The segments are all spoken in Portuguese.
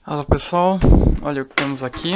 Fala pessoal, olha o que temos aqui.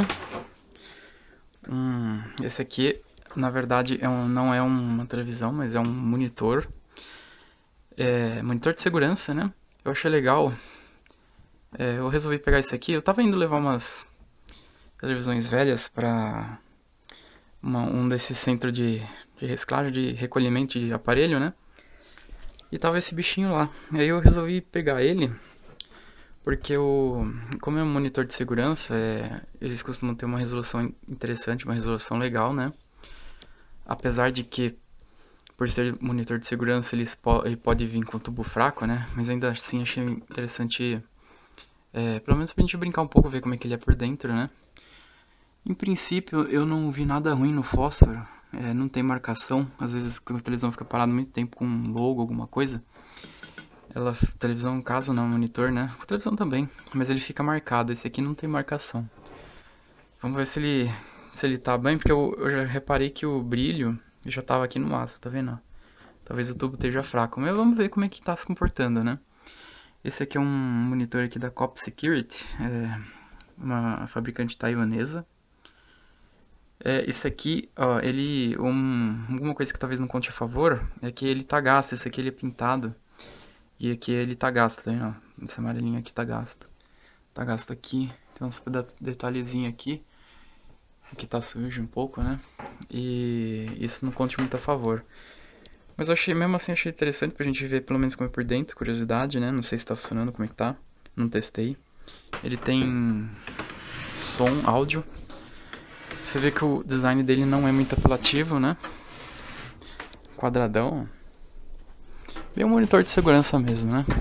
Esse aqui, na verdade, não é uma televisão, mas é um monitor. Monitor de segurança, né? Eu achei legal. Eu resolvi pegar esse aqui. Eu tava indo levar umas televisões velhas para um desses centros de reciclagem, de recolhimento de aparelho, né? E tava esse bichinho lá. Aí eu resolvi pegar ele. Porque como é um monitor de segurança, eles costumam ter uma resolução interessante, uma resolução legal, né? Apesar de que, por ser monitor de segurança, ele pode vir com tubo fraco, né? Mas ainda assim achei interessante, pelo menos pra gente brincar um pouco, ver como é que ele é por dentro, né? Em princípio, eu não vi nada ruim no fósforo. Não tem marcação. Às vezes a televisão fica parada muito tempo com um logo, alguma coisa. Televisão no caso, não, monitor, né? A televisão também, mas ele fica marcado. Esse aqui não tem marcação. Vamos ver se ele tá bem, porque eu já reparei que o brilho já tava aqui no máximo, tá vendo? Talvez o tubo esteja fraco, mas vamos ver como é que tá se comportando, né? Esse aqui é um monitor aqui da Cop Security, uma fabricante taiwanesa. Esse aqui, ó, alguma coisa que talvez não conte a favor é que ele tá gasto. Esse aqui ele é pintado. E aqui ele tá gasto, tá vendo? Esse amarelinho aqui tá gasto. Tá gasto aqui. Tem uns detalhezinhos aqui. Aqui tá sujo um pouco, né? E isso não conte muito a favor. Mas eu achei, mesmo assim, achei interessante pra gente ver pelo menos como é por dentro, curiosidade, né? Não sei se tá funcionando, como é que tá. Não testei. Ele tem som, áudio. Você vê que o design dele não é muito apelativo, né? Quadradão. Bem um monitor de segurança mesmo, né?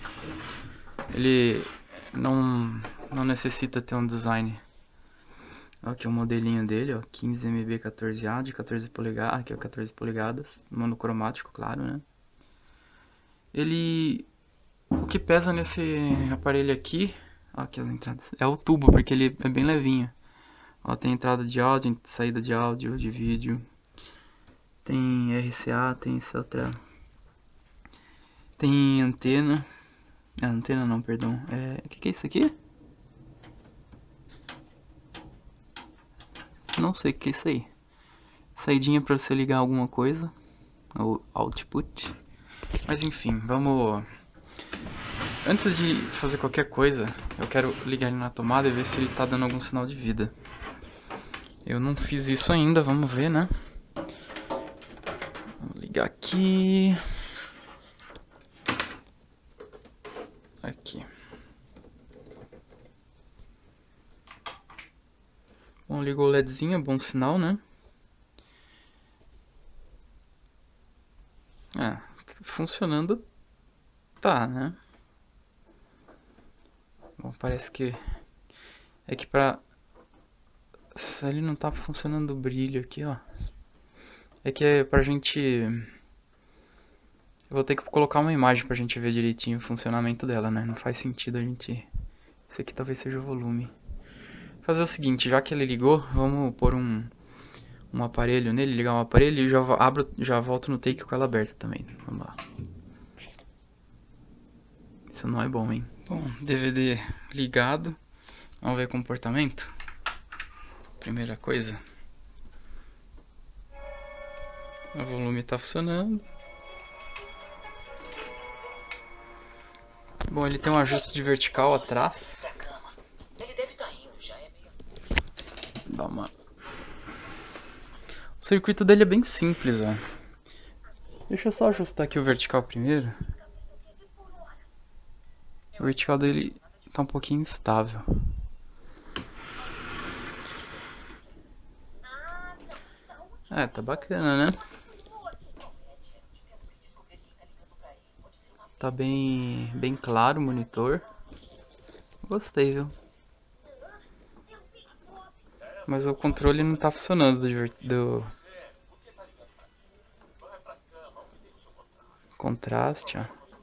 Ele não necessita ter um design. Aqui é o modelinho dele, ó, 15MB 14A de 14 polegadas, aqui é 14 polegadas, monocromático, claro, né? O que pesa nesse aparelho aqui, ó, aqui as entradas, é o tubo, porque ele é bem levinho. Ó, tem entrada de áudio, saída de áudio, de vídeo, tem RCA, tem essa outra, tem antena, antena não, perdão, o que é isso aqui? Não sei o que é isso aí. Saidinha pra você ligar alguma coisa, ou output. Mas enfim, vamos... Antes de fazer qualquer coisa, eu quero ligar ele na tomada e ver se ele tá dando algum sinal de vida. Eu não fiz isso ainda, vamos ver, né? Vou ligar aqui. Aqui. Bom, ligou o LEDzinho, bom sinal, né? Funcionando tá, né? Bom, parece que... É que pra... Se ele não tá funcionando o brilho aqui, ó. É que é pra gente... Eu vou ter que colocar uma imagem pra gente ver direitinho o funcionamento dela, né? Não faz sentido a gente... Esse aqui talvez seja o volume. Fazer o seguinte, já que ele ligou, vamos pôr um aparelho nele, ligar um aparelho e já volto no take com ela aberta também. Vamos lá. Isso não é bom, hein? Bom, DVD ligado. Vamos ver o comportamento. Primeira coisa. O volume tá funcionando. Bom, ele tem um ajuste de vertical atrás. Dá uma... O circuito dele é bem simples, ó. Deixa eu só ajustar aqui o vertical primeiro. O vertical dele tá um pouquinho instável. Tá bacana, né? Tá bem claro o monitor. Gostei, viu? Mas o controle não tá funcionando do contraste, ó.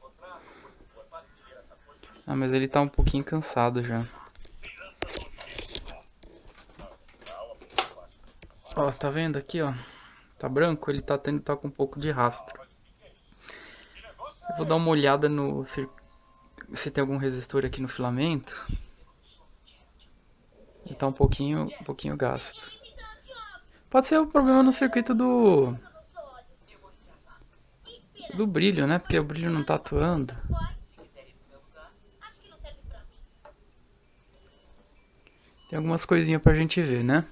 Mas ele tá um pouquinho cansado já. Ó, tá vendo aqui, ó? Tá branco, ele tá com um pouco de rastro. Eu vou dar uma olhada se tem algum resistor aqui no filamento. E tá um pouquinho gasto. Pode ser o problema no circuito do brilho, né? Porque o brilho não tá atuando. Tem algumas coisinhas pra gente ver, né?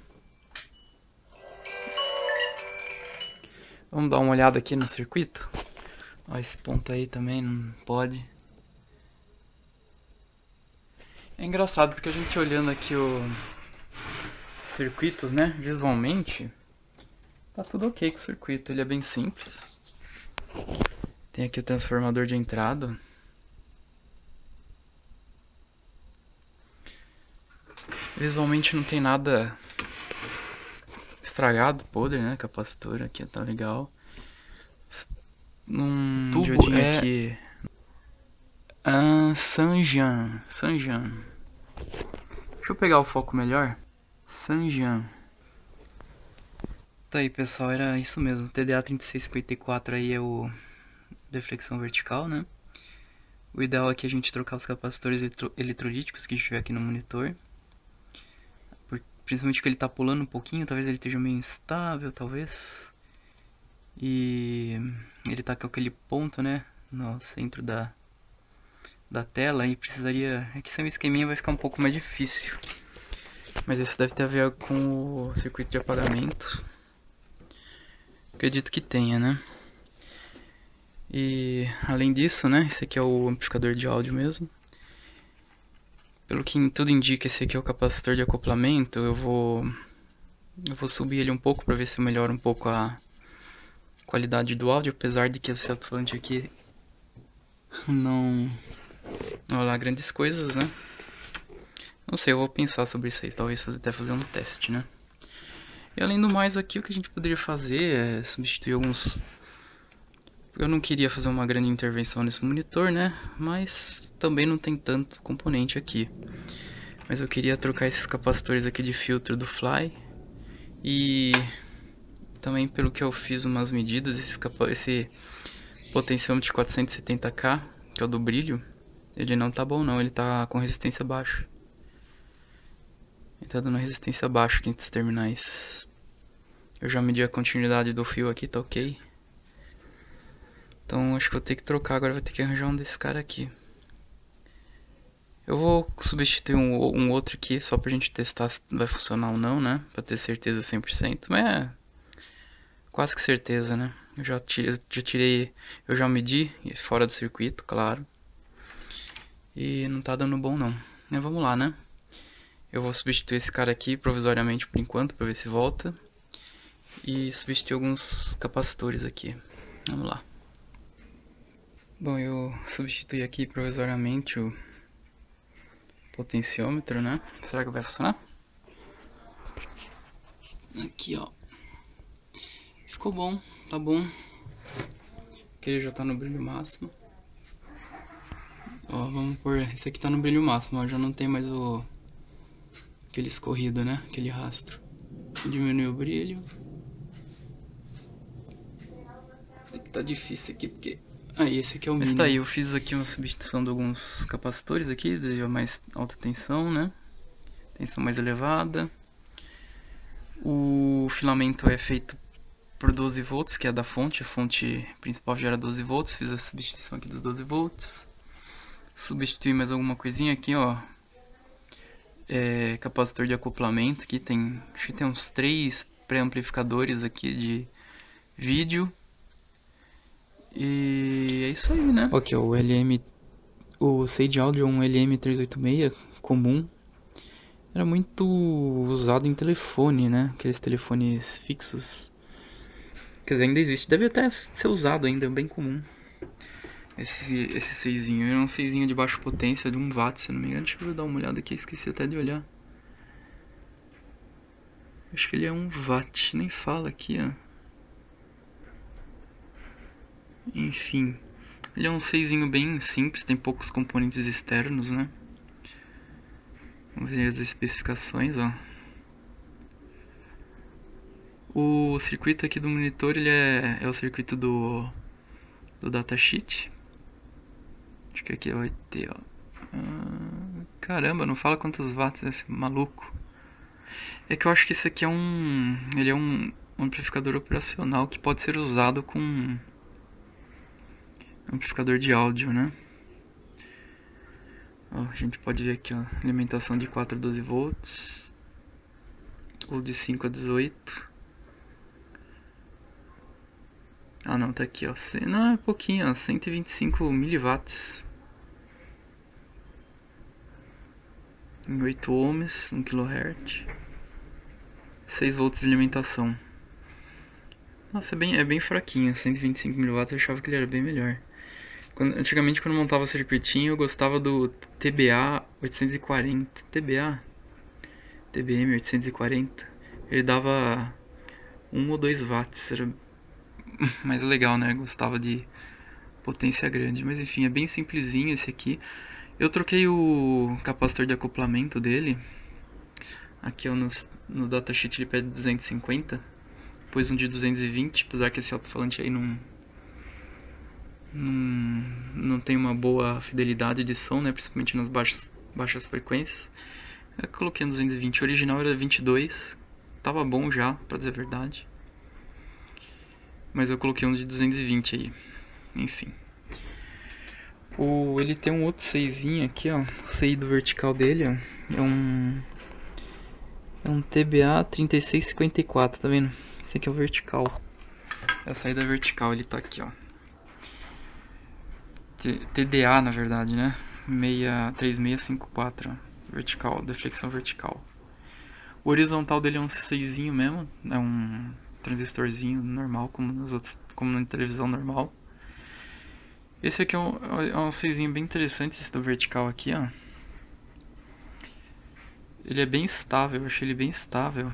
Vamos dar uma olhada aqui no circuito. Ó, esse ponto aí também não pode. É engraçado porque a gente olhando aqui o circuito, né, visualmente, tá tudo ok com o circuito. Ele é bem simples. Tem aqui o transformador de entrada. Visualmente não tem nada estragado, podre, né? Capacitor aqui tá legal. Um tubo aqui. Sanjan. Deixa eu pegar o foco melhor. Sanjan. Tá aí, pessoal, era isso mesmo. O TDA 3654 aí é o deflexão vertical, né? O ideal aqui é a gente trocar os capacitores eletrolíticos que estiver aqui no monitor. Principalmente porque ele tá pulando um pouquinho, talvez ele esteja meio instável, talvez. E ele tá com aquele ponto, né, no centro da tela e precisaria... É que sem o esqueminha vai ficar um pouco mais difícil. Mas isso deve ter a ver com o circuito de apagamento. Acredito que tenha, né? E além disso, né, esse aqui é o amplificador de áudio mesmo. Pelo que tudo indica, esse aqui é o capacitor de acoplamento. Eu vou subir ele um pouco para ver se melhora um pouco a qualidade do áudio, apesar de que esse alto-falante aqui não vai lá grandes coisas, né? Não sei, eu vou pensar sobre isso aí, talvez até fazer um teste, né? E além do mais aqui, o que a gente poderia fazer é substituir alguns... Eu não queria fazer uma grande intervenção nesse monitor, né? Mas também não tem tanto componente aqui. Mas eu queria trocar esses capacitores aqui de filtro do Fly. E também pelo que eu fiz umas medidas, esse potenciômetro de 470K, que é o do brilho, ele não tá bom não, ele tá com resistência baixa. Ele tá dando resistência baixa aqui entre os terminais. Eu já medi a continuidade do fio aqui, tá ok. Então acho que vou ter que trocar, agora vou ter que arranjar um desse cara aqui. Eu vou substituir um outro aqui, só pra gente testar se vai funcionar ou não, né? Pra ter certeza 100%, mas é quase que certeza, né? Eu já tirei, eu já medi fora do circuito, claro. E não tá dando bom não. Mas vamos lá, né? Eu vou substituir esse cara aqui provisoriamente por enquanto, pra ver se volta. E substituir alguns capacitores aqui. Vamos lá. Bom, eu substituí aqui provisoriamente o potenciômetro, né? Será que vai funcionar? Aqui, ó. Ficou bom, tá bom. Aqui ele já tá no brilho máximo. Ó, vamos pôr... Esse aqui tá no brilho máximo, ó. Já não tem mais aquele escorrido, né? Aquele rastro. Diminuir o brilho. Tá difícil aqui porque... Aí, esse aqui é o mínimo. Mas tá aí, eu fiz aqui uma substituição de alguns capacitores aqui, de mais alta tensão, né? Tensão mais elevada. O filamento é feito por 12 volts, que é da fonte. A fonte principal gera 12 volts. Fiz a substituição aqui dos 12 volts. Substituir mais alguma coisinha aqui, ó. Capacitor de acoplamento. Aqui tem, acho que tem uns 3 pré-amplificadores aqui de vídeo. E é isso aí, né? Ok, o Sage Audio é um LM386 comum. Era muito usado em telefone, né? Aqueles telefones fixos. Quer dizer, ainda existe. Deve até ser usado ainda, é bem comum. Esse seisinho. Era um seisinho de baixa potência, de 1 watt, se não me engano. Deixa eu dar uma olhada aqui, esqueci até de olhar. Acho que ele é 1 watt, nem fala aqui, ó. Enfim. Ele é um seisinho bem simples, tem poucos componentes externos, né? Vamos ver as especificações, ó. O circuito aqui do monitor, ele é o circuito do datasheet. Acho que aqui vai ter, ó. Caramba, não fala quantos watts é esse maluco. É que eu acho que esse aqui é um... Ele é um amplificador operacional que pode ser usado com amplificador de áudio, né? Ó, a gente pode ver aqui, ó, alimentação de 4 a 12 volts ou de 5 a 18. Ah não, tá aqui, ó. Não, é pouquinho, ó, 125 miliwatts em 8 ohms, 1 kHz, 6 volts de alimentação. Nossa, é bem fraquinho, 125 miliwatts, eu achava que ele era bem melhor. Antigamente, quando eu montava circuitinho, eu gostava do TBA 840. TBM 840. Ele dava 1 ou 2 watts, era mais legal, né? Eu gostava de potência grande. Mas enfim, é bem simplesinho esse aqui. Eu troquei o capacitor de acoplamento dele. Aqui ó, no datasheet ele pede 250. Pus um de 220, apesar que esse alto-falante aí não tem uma boa fidelidade de som, né? Principalmente nas baixas frequências. Eu coloquei no 220, o original era 22. Tava bom já, pra dizer a verdade. Mas eu coloquei um de 220 aí. Enfim. Ele tem um outro 6zinho aqui, ó. O 6 do vertical dele, ó. É um TBA 3654, tá vendo? Esse aqui é o vertical. É a saída vertical, ele tá aqui, ó. TDA, na verdade, né? 3654, ó. Vertical, deflexão vertical. O horizontal dele é um 6zinho mesmo. É um transistorzinho normal, como na televisão normal. Esse aqui é um 6zinho bem interessante, esse do vertical aqui, ó. Ele é bem estável, eu achei ele bem estável.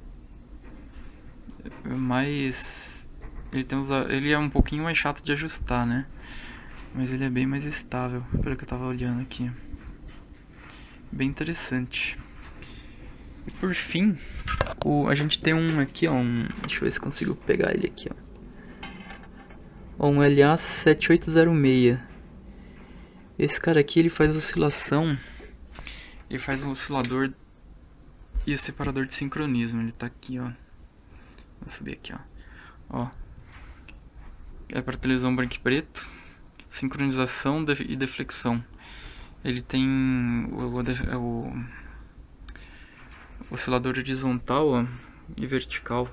Mas ele é um pouquinho mais chato de ajustar, né? Mas ele é bem mais estável, pelo que eu tava olhando aqui. Bem interessante. E por fim, a gente tem um aqui, ó. Deixa eu ver se consigo pegar ele aqui, ó. Um LA7806. Esse cara aqui, ele faz oscilação. Ele faz um oscilador e o separador de sincronismo. Ele tá aqui, ó. Vou subir aqui, ó. É para televisão branco e preto. Sincronização e deflexão. Ele tem o oscilador horizontal, ó, e vertical.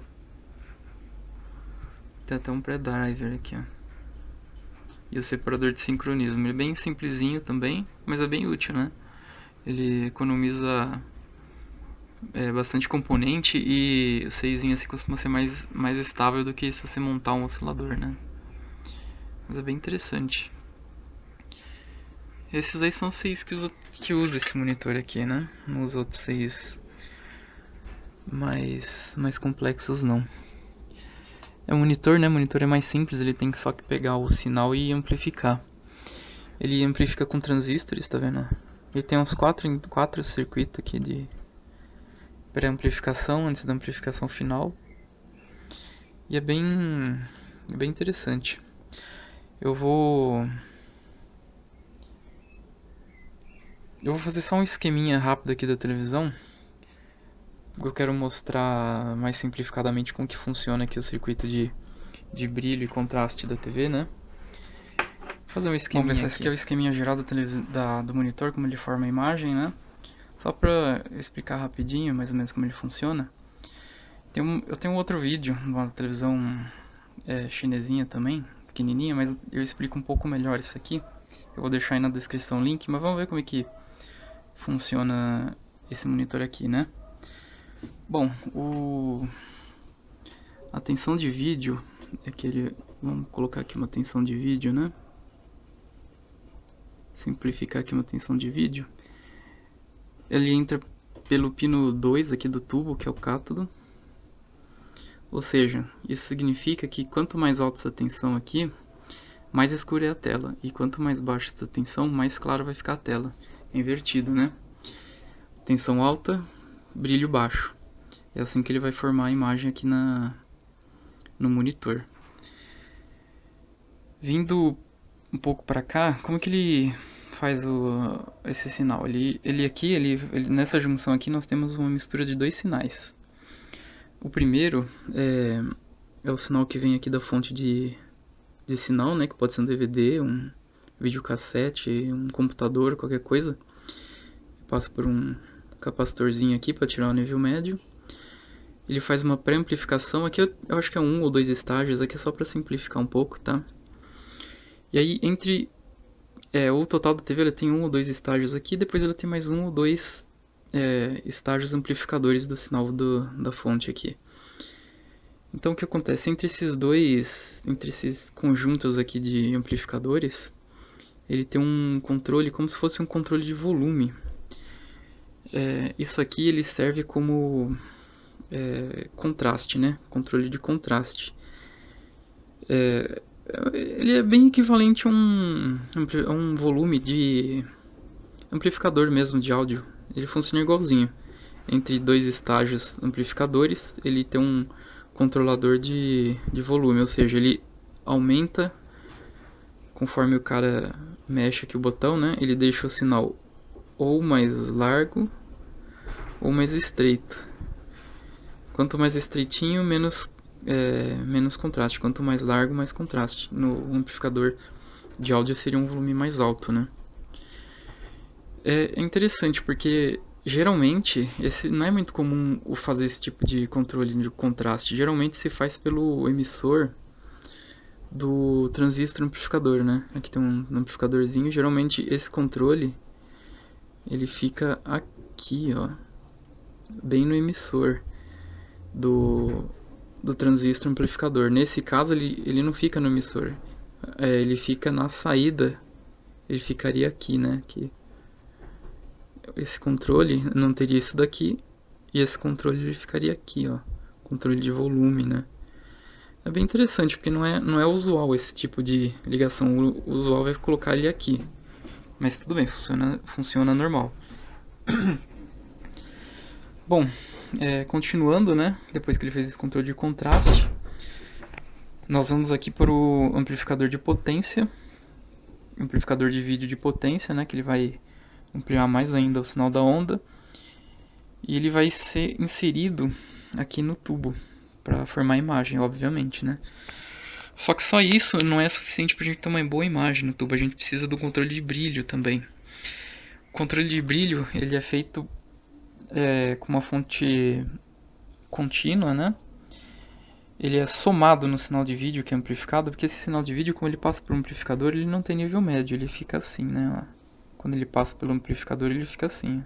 Tem até um pré-driver aqui, ó. E o separador de sincronismo. Ele é bem simplesinho também, mas é bem útil, né? Ele economiza bastante componente e o 6zinho assim costuma ser mais estável do que se você montar um oscilador, né? Mas é bem interessante. Esses aí são os 6 que usa esse monitor aqui, né? Não os outros 6 mais complexos não. É um monitor, né? O monitor é mais simples, ele tem só que pegar o sinal e amplificar. Ele amplifica com transistores, tá vendo? Ele tem uns 4 circuitos aqui de pré-amplificação antes da amplificação final. E é bem interessante. Eu vou fazer só um esqueminha rápido aqui da televisão. Eu quero mostrar mais simplificadamente como que funciona aqui o circuito de brilho e contraste da TV, né? Vou fazer um esqueminha. Bom, esse aqui é o esqueminha geral do monitor, como ele forma a imagem, né? Só pra explicar rapidinho, mais ou menos como ele funciona. Eu tenho um outro vídeo, uma televisão chinesinha também, pequenininha, mas eu explico um pouco melhor isso aqui. Eu vou deixar aí na descrição o link, mas vamos ver como é que funciona esse monitor aqui, né? Bom, a tensão de vídeo é que vamos colocar aqui uma tensão de vídeo, né? Simplificar aqui uma tensão de vídeo. Ele entra pelo pino 2 aqui do tubo, que é o cátodo. Ou seja, isso significa que quanto mais alta essa tensão aqui, mais escura é a tela. E quanto mais baixa essa tensão, mais clara vai ficar a tela. É invertido, né? Tensão alta, brilho baixo. É assim que ele vai formar a imagem aqui no monitor. Vindo um pouco para cá, como que ele faz esse sinal? Nessa junção aqui nós temos uma mistura de dois sinais. O primeiro é o sinal que vem aqui da fonte de sinal, né? Que pode ser um DVD, um videocassete, um computador, qualquer coisa. Passa por um capacitorzinho aqui para tirar o nível médio. Ele faz uma pré-amplificação. Aqui eu acho que é 1 ou 2 estágios. Aqui é só para simplificar um pouco, tá? E aí, o total da TV ele tem 1 ou 2 estágios aqui. Depois ele tem mais 1 ou 2 estágios amplificadores do sinal da fonte aqui. Então o que acontece? Entre esses conjuntos aqui de amplificadores, ele tem um controle como se fosse um controle de volume. Isso aqui ele serve como contraste, né? Controle de contraste. Ele é bem equivalente a um volume de amplificador mesmo de áudio. Ele funciona igualzinho. Entre dois estágios amplificadores, ele tem um controlador de volume, ou seja, ele aumenta conforme o cara mexe aqui o botão, né? Ele deixa o sinal ou mais largo ou mais estreito. Quanto mais estreitinho, menos contraste. Quanto mais largo, mais contraste. No amplificador de áudio seria um volume mais alto, né? É interessante porque geralmente não é muito comum fazer esse tipo de controle de contraste. Geralmente se faz pelo emissor do transistor amplificador, né? Aqui tem um amplificadorzinho. Geralmente esse controle ele fica aqui, ó, bem no emissor do transistor amplificador. Nesse caso ele não fica no emissor, ele fica na saída. Ele ficaria aqui, né? Aqui. Esse controle não teria isso daqui, e esse controle ele ficaria aqui, ó, controle de volume, né? É bem interessante porque não é usual esse tipo de ligação. O usual é colocar ele aqui, mas tudo bem, funciona normal. Bom, continuando, né? Depois que ele fez esse controle de contraste, nós vamos aqui para o amplificador de potência, amplificador de vídeo de potência, né? Que ele vai ampliar mais ainda o sinal da onda, e ele vai ser inserido aqui no tubo para formar a imagem, obviamente, né? Só que só isso não é suficiente para a gente ter uma boa imagem no tubo. A gente precisa do controle de brilho também. O controle de brilho ele é feito com uma fonte contínua, né? Ele é somado no sinal de vídeo que é amplificado, porque esse sinal de vídeo, como ele passa por um amplificador, ele não tem nível médio, ele fica assim, né? Quando ele passa pelo amplificador, ele fica assim.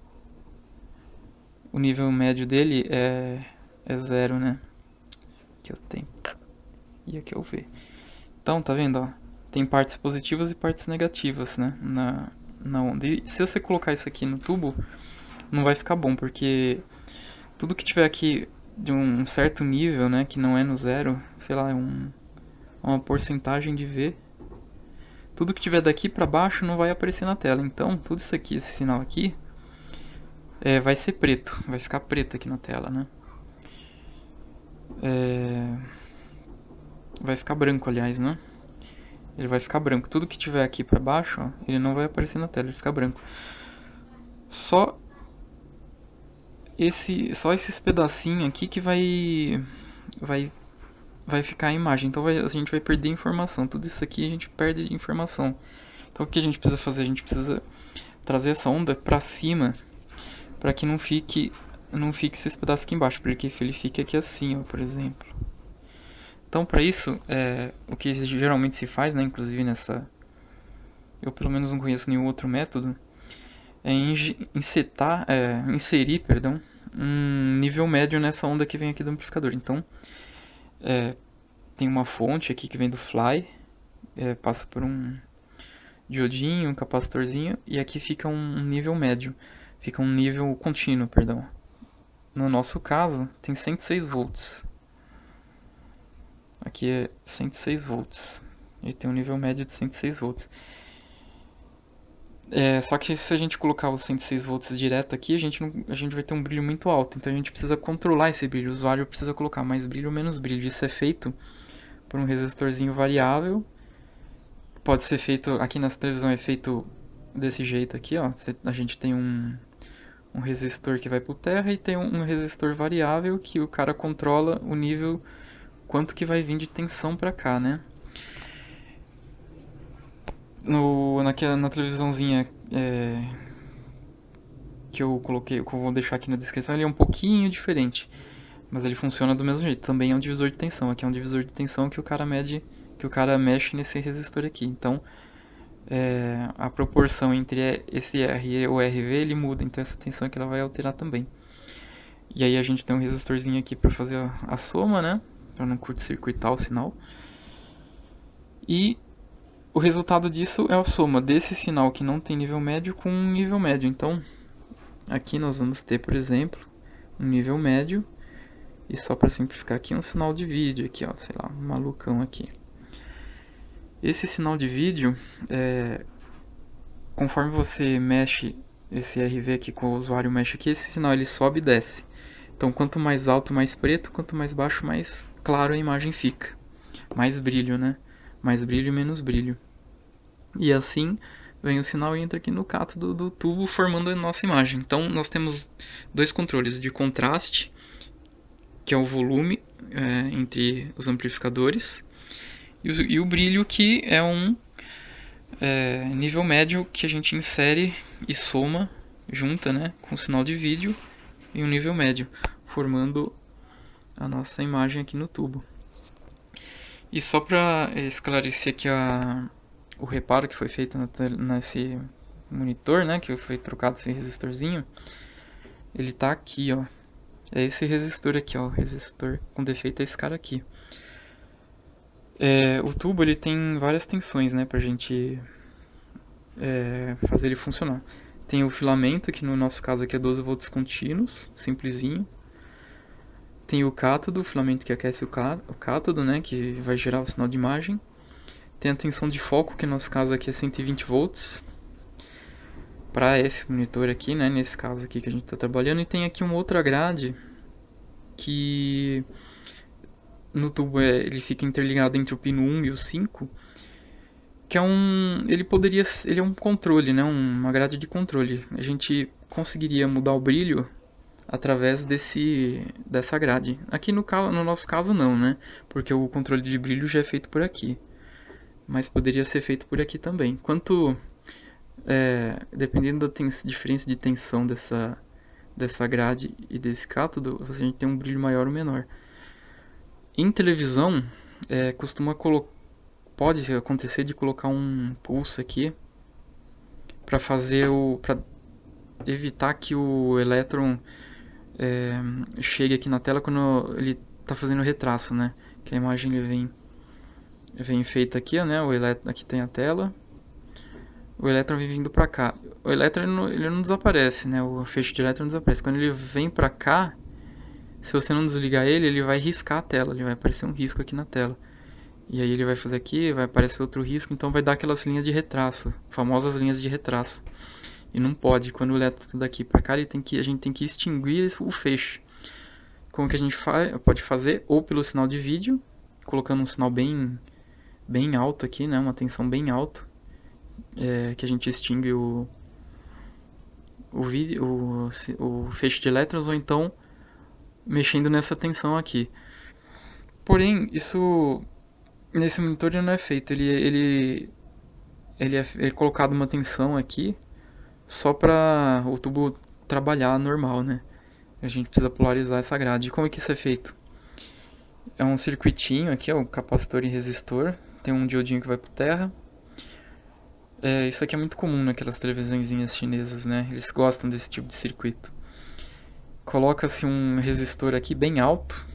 O nível médio dele é 0, né? Aqui é o tempo. E aqui é o V. Então, tá vendo, ó? Tem partes positivas e partes negativas, né? Na onda. E se você colocar isso aqui no tubo, não vai ficar bom, porque tudo que tiver aqui de um certo nível, né? Que não é no 0, sei lá, uma porcentagem de V. Tudo que tiver daqui pra baixo não vai aparecer na tela. Então, tudo isso aqui, esse sinal aqui, vai ser preto. Vai ficar preto aqui na tela, né? Vai ficar branco, aliás, né? Ele vai ficar branco. Tudo que tiver aqui pra baixo, ó, ele não vai aparecer na tela, ele fica branco. Só esses pedacinhos aqui que vai ficar a imagem. Então a gente vai perder informação. Tudo isso aqui a gente perde informação. Então o que a gente precisa fazer? A gente precisa trazer essa onda pra cima, para que não fique esses pedaços aqui embaixo, porque ele fica aqui assim, ó, por exemplo. Então para isso, o que geralmente se faz, né, inclusive eu pelo menos não conheço nenhum outro método, é inserir, um nível médio nessa onda que vem aqui do amplificador. Então, tem uma fonte aqui que vem do Fly, passa por um diodinho, um capacitorzinho, e aqui fica um nível médio, fica um nível contínuo, perdão. No nosso caso, tem 106 volts. Aqui é 106 volts. E tem um nível médio de 106 volts. Só que se a gente colocar os 106 volts direto aqui, a gente vai ter um brilho muito alto. Então a gente precisa controlar esse brilho. O usuário precisa colocar mais brilho ou menos brilho. Isso é feito por um resistorzinho variável. Pode ser feito, aqui nessa televisão é feito desse jeito aqui, ó. A gente tem um resistor que vai pro terra e tem um resistor variável que o cara controla o nível, quanto que vai vir de tensão pra cá, né? Na televisãozinha que eu coloquei, que eu vou deixar aqui na descrição, ele é um pouquinho diferente, mas ele funciona do mesmo jeito. Também é um divisor de tensão. Aqui é um divisor de tensão que o cara mexe nesse resistor aqui. Então, a proporção entre esse R e o RV ele muda, então essa tensão aqui ela vai alterar também. E aí a gente tem um resistorzinho aqui para fazer a soma, né? Para não curto-circuitar o sinal. E o resultado disso é a soma desse sinal que não tem nível médio com um nível médio. Então, aqui nós vamos ter, por exemplo, um nível médio. E só para simplificar aqui, um sinal de vídeo aqui, ó, sei lá, um malucão aqui. Esse sinal de vídeo, conforme você mexe esse RV aqui, com o usuário mexe aqui, esse sinal ele sobe e desce. Então, quanto mais alto, mais preto, quanto mais baixo, mais claro a imagem fica. Mais brilho, né? Mais brilho e menos brilho. E assim, vem o sinal e entra aqui no cátodo do tubo, formando a nossa imagem. Então, nós temos dois controles de contraste, que é o volume entre os amplificadores, e o brilho, que é um nível médio que a gente insere e soma, junta, né, com o sinal de vídeo e um nível médio, formando a nossa imagem aqui no tubo. E só para esclarecer aqui o reparo que foi feito nesse monitor, né, que foi trocado esse resistorzinho, ele tá aqui, ó. É esse resistor aqui, ó. O resistor com defeito é esse cara aqui. O tubo ele tem várias tensões, né, pra gente fazer ele funcionar. Tem o filamento, que no nosso caso aqui é 12 volts contínuos, simplesinho. Tem o cátodo, o filamento que aquece o cátodo, né, que vai gerar o sinal de imagem. Tem a tensão de foco, que no nosso caso aqui é 120 volts. Para esse monitor aqui, né, nesse caso aqui que a gente está trabalhando. E tem aqui uma outra grade que no tubo ele fica interligado entre o pino 1 e o 5, que é ele é um controle, né, uma grade de controle. A gente conseguiria mudar o brilho através dessa grade. Aqui no nosso caso não, né, porque o controle de brilho já é feito por aqui, mas poderia ser feito por aqui também. Dependendo da diferença de tensão dessa grade e desse cátodo, a gente tem um brilho maior ou menor. Em televisão, pode acontecer de colocar um pulso aqui para evitar que o elétron chegue aqui na tela quando ele está fazendo o retraço, né? Que a imagem vem feita aqui, né? Aqui tem a tela. O elétron vem vindo pra cá. O elétron ele não desaparece, né? O feixe de elétron não desaparece. Quando ele vem pra cá, se você não desligar ele vai riscar a tela. Ele vai aparecer um risco aqui na tela. E aí ele vai fazer aqui, vai aparecer outro risco. Então vai dar aquelas linhas de retraço. Famosas linhas de retraço. E não pode. Quando o elétron tá daqui pra cá, a gente tem que extinguir o feixe. Como que a gente pode fazer? Ou pelo sinal de vídeo, colocando um sinal bem alto aqui, né? Uma tensão bem alta. Que a gente extingue o feixe de elétrons, ou então mexendo nessa tensão aqui. Porém, isso nesse monitor não é feito. Ele é colocado uma tensão aqui só para o tubo trabalhar normal, né? A gente precisa polarizar essa grade. E como é que isso é feito? É um circuitinho aqui, ó, capacitor e resistor. Tem um diodinho que vai para terra. Isso aqui é muito comum naquelas televisõezinhas chinesas, né? Eles gostam desse tipo de circuito. Coloca-se um resistor aqui bem alto,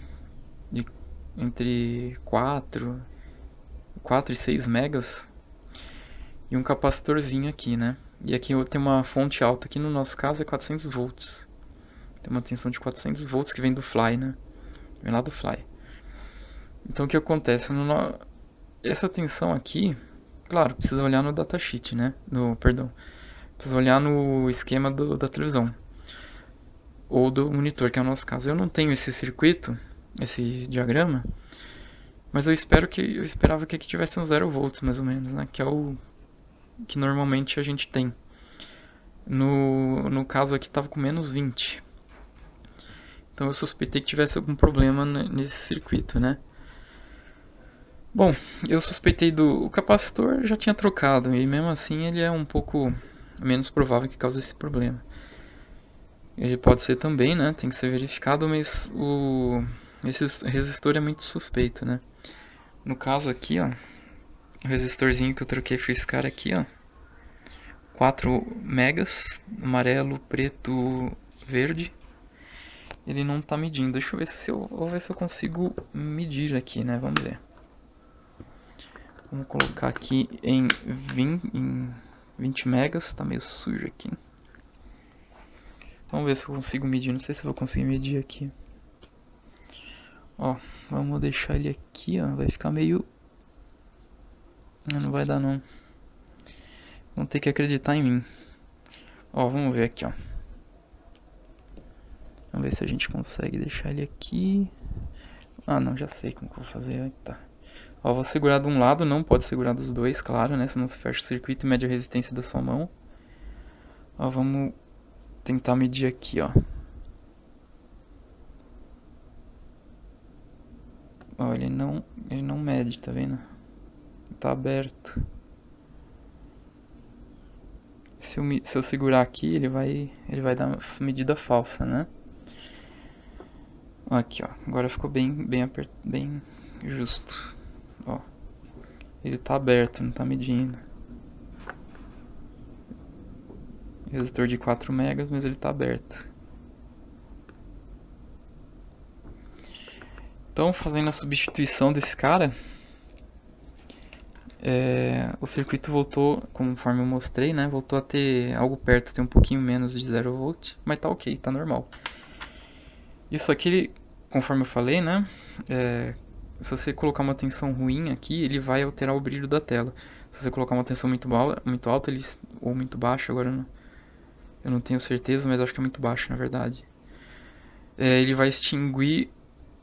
entre 4 e 6 megas, e um capacitorzinho aqui, né? E aqui tem uma fonte alta, aqui no nosso caso é 400 volts. Tem uma tensão de 400 volts que vem do Fly, né? Vem lá do Fly. Então o que acontece? Essa tensão aqui, claro, precisa olhar no datasheet, né? Precisa olhar no esquema da televisão. Ou do monitor, que é o nosso caso. Eu não tenho esse circuito, esse diagrama, mas eu esperava que aqui tivesse uns 0 volts, mais ou menos, né? Que é o que normalmente a gente tem. No caso aqui tava com menos 20. Então eu suspeitei que tivesse algum problema nesse circuito, né? Bom, eu suspeitei o capacitor, já tinha trocado, e mesmo assim ele é um pouco menos provável que cause esse problema. Ele pode ser também, né? Tem que ser verificado, mas esse resistor é muito suspeito, né? No caso aqui, ó, o resistorzinho que eu troquei foi esse cara aqui, ó. 4 megas, amarelo, preto, verde. Ele não tá medindo. Deixa eu ver se eu consigo medir aqui, né? Vamos ver. Vamos colocar aqui em 20 megas. Tá meio sujo aqui. Vamos ver se eu consigo medir. Não sei se eu vou conseguir medir aqui. Ó, vamos deixar ele aqui, ó. Vai ficar meio... Não vai dar, não. Vão ter que acreditar em mim. Ó, vamos ver aqui, ó. Vamos ver se a gente consegue deixar ele aqui. Ah, não, já sei como que eu vou fazer. Aí tá. Ó, vou segurar de um lado, não pode segurar dos dois, claro, né? Senão você fecha o circuito e mede a resistência da sua mão. Ó, vamos tentar medir aqui, ó. Ó, ele não mede, tá vendo? Tá aberto. Se eu segurar aqui, ele vai dar uma medida falsa, né? Aqui, ó. Agora ficou bem justo. Ó. Ele tá aberto, não tá medindo. Resistor de 4 megas, mas ele tá aberto. Então, fazendo a substituição desse cara, o circuito voltou, conforme eu mostrei, né? Voltou a ter algo perto, ter um pouquinho menos de 0 volt, mas tá ok, tá normal. Isso aqui, conforme eu falei, né? Se você colocar uma tensão ruim aqui, ele vai alterar o brilho da tela. Se você colocar uma tensão muito alta ou muito baixa, agora eu não tenho certeza, mas acho que é muito baixo, na verdade. Ele vai extinguir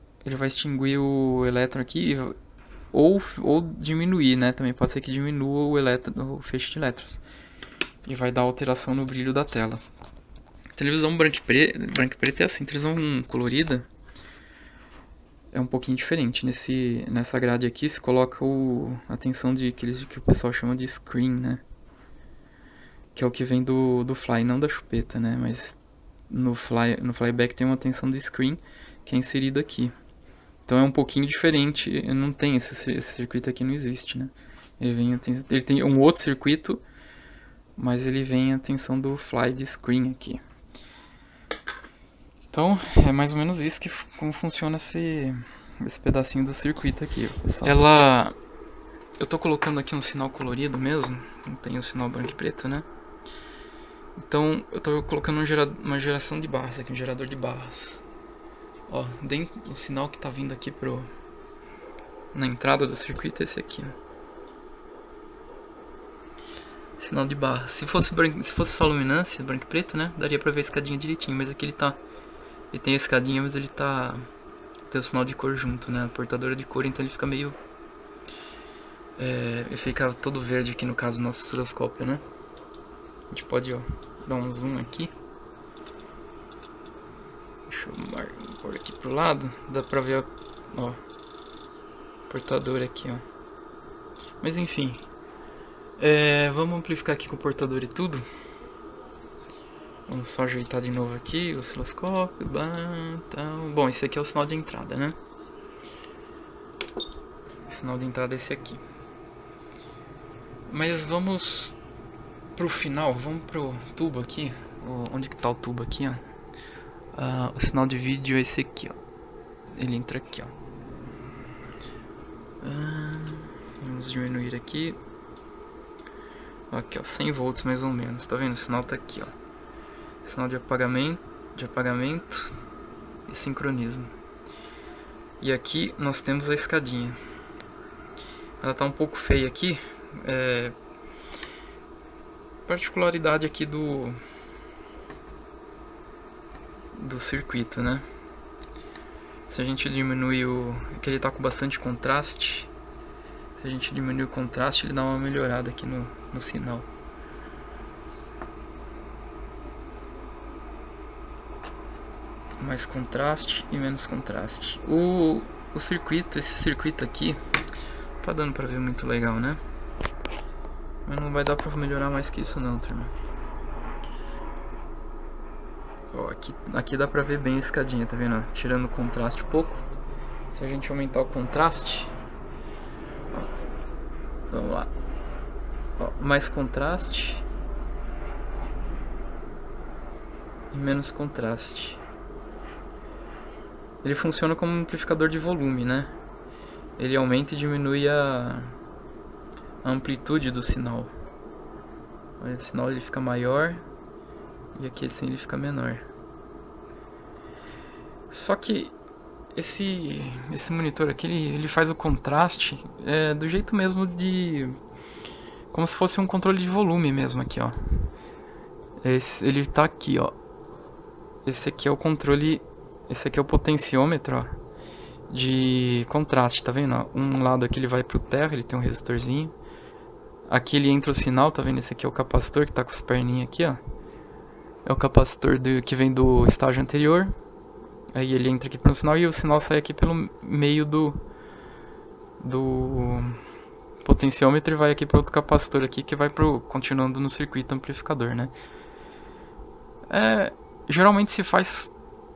o elétron aqui ou diminuir, né? Também pode ser que diminua o feixe de elétrons. E vai dar alteração no brilho da tela. Televisão branca e preta é assim, televisão colorida é um pouquinho diferente. Nessa grade aqui se coloca a tensão que o pessoal chama de screen, né? Que é o que vem do fly, não da chupeta, né? Mas no flyback tem uma tensão de screen que é inserida aqui. Então é um pouquinho diferente, não tem esse circuito aqui, não existe, né? Ele tem um outro circuito, mas ele vem a tensão do fly de screen aqui. Então é mais ou menos isso como funciona esse pedacinho do circuito aqui, pessoal. Eu tô colocando aqui um sinal colorido mesmo, não tem o sinal branco e preto, né? Então eu tô colocando uma geração de barras aqui, um gerador de barras. Ó, o sinal que tá vindo aqui na entrada do circuito é esse aqui, ó. Sinal de barra. Se fosse só luminância, branco e preto, né? Daria pra ver a escadinha direitinho, mas aqui ele tem a escadinha, mas ele tem o sinal de cor junto, né? A portadora de cor, então ele fica meio... ele fica todo verde aqui no caso do nosso osciloscópio, né? A gente pode, ó, dar um zoom aqui. Deixa eu pôr aqui pro lado. Dá pra ver, ó, portador aqui, ó. Mas enfim, vamos amplificar aqui com o portador e tudo. Vamos só ajeitar de novo aqui o osciloscópio. Então, bom, esse aqui é o sinal de entrada, né? O sinal de entrada é esse aqui. Mas vamos pro final, vamos pro tubo aqui. Onde que tá o tubo aqui, ó? O sinal de vídeo é esse aqui, ó. Ele entra aqui, ó. Vamos diminuir aqui. Aqui, ó, 100 volts mais ou menos. Tá vendo? O sinal tá aqui, ó. Sinal de apagamento e sincronismo. E aqui nós temos a escadinha. Ela tá um pouco feia aqui. Particularidade aqui do circuito, né? Se a gente diminuir que ele tá com bastante contraste. Se a gente diminuir o contraste, ele dá uma melhorada aqui no sinal. mais contraste e menos contraste. O circuito, esse circuito aqui, tá dando pra ver muito legal, né? Mas não vai dar pra melhorar mais que isso não, turma. Ó, aqui dá pra ver bem a escadinha, tá vendo? Tirando o contraste um pouco. Se a gente aumentar o contraste, ó, vamos lá, ó, mais contraste e menos contraste. Ele funciona como um amplificador de volume, né? Ele aumenta e diminui a amplitude do sinal. Olha, o sinal ele fica maior e aqui assim ele fica menor. Só que esse monitor aqui, ele faz o contraste do jeito mesmo de... como se fosse um controle de volume mesmo aqui, ó. Ele tá aqui, ó. Esse aqui é o controle... esse aqui é o potenciômetro, ó, de contraste, tá vendo? Ó? Um lado aqui ele vai pro terra, ele tem um resistorzinho. Aqui ele entra o sinal, tá vendo? Esse aqui é o capacitor que tá com as perninhas aqui, ó. É o capacitor que vem do estágio anterior. Aí ele entra aqui pro sinal e o sinal sai aqui pelo meio do potenciômetro e vai aqui para outro capacitor aqui que vai continuando no circuito amplificador, né? Geralmente se faz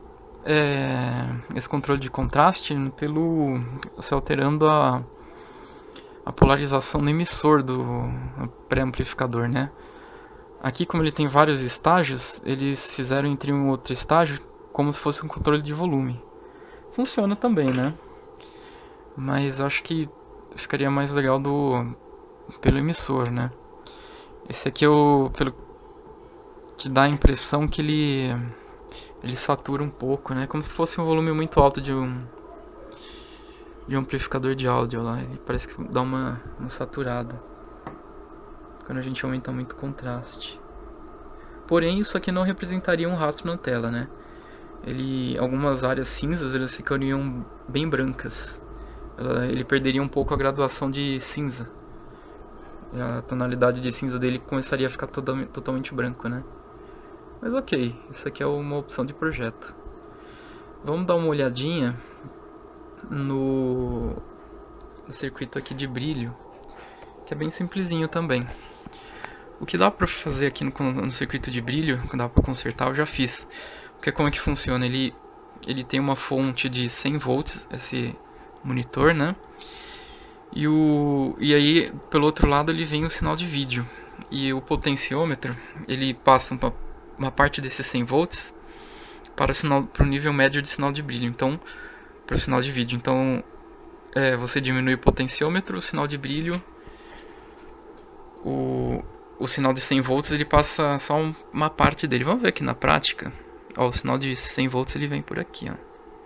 esse controle de contraste se alterando a polarização no emissor do pré-amplificador, né? Aqui, como ele tem vários estágios, eles fizeram entre um e outro estágio como se fosse um controle de volume. Funciona também, né? Mas acho que ficaria mais legal pelo emissor, né? Esse aqui pelo que dá a impressão que ele satura um pouco, né? Como se fosse um volume muito alto de um amplificador de áudio lá. Ele parece que dá uma saturada quando a gente aumenta muito o contraste. Porém, isso aqui não representaria um rastro na tela, né? Algumas áreas cinzas elas ficariam bem brancas. Ele perderia um pouco a graduação de cinza. A tonalidade de cinza dele começaria a ficar totalmente branco, né? Mas ok, isso aqui é uma opção de projeto. Vamos dar uma olhadinha no circuito aqui de brilho, que é bem simplesinho também. O que dá pra fazer aqui no circuito de brilho, que dá pra consertar, eu já fiz. Porque como é que funciona? Ele tem uma fonte de 100 volts, esse monitor, né? E aí, pelo outro lado, ele vem o sinal de vídeo. E o potenciômetro, ele passa uma parte desses 100 volts para o nível médio de sinal de brilho. Então, para o sinal de vídeo. Então, você diminui o potenciômetro, o sinal de brilho, o sinal de 100 volts ele passa só uma parte dele. Vamos ver aqui na prática. Ó, o sinal de 100 volts ele vem por aqui, ó.